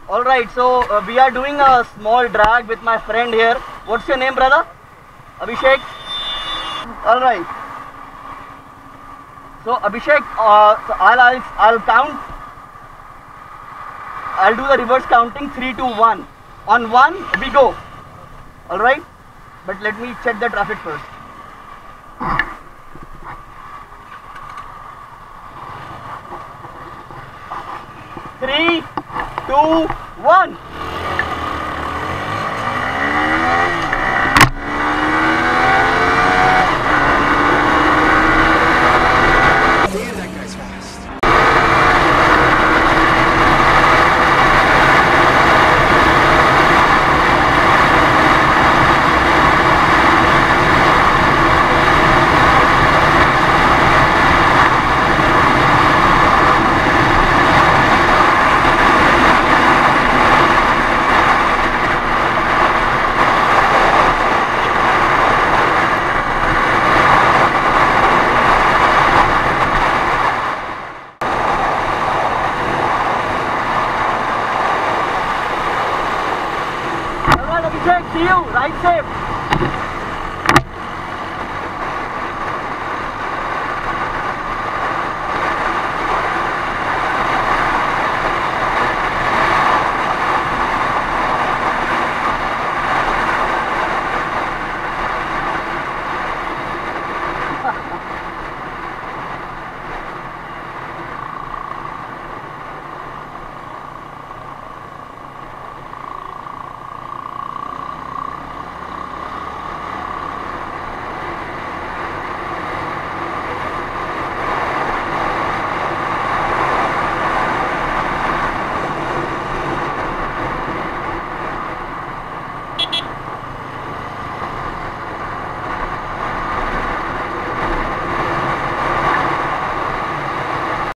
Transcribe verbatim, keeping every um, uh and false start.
Alright, so uh, we are doing a small drag with my friend here. What's your name, brother? Abhishek? Alright. So Abhishek, uh, so I'll, I'll, I'll count. I'll do the reverse counting, three, two, one. On one, we go. Alright? But let me check the traffic first. Three, two, one. Damn, that guy's fast. See you, ride safe.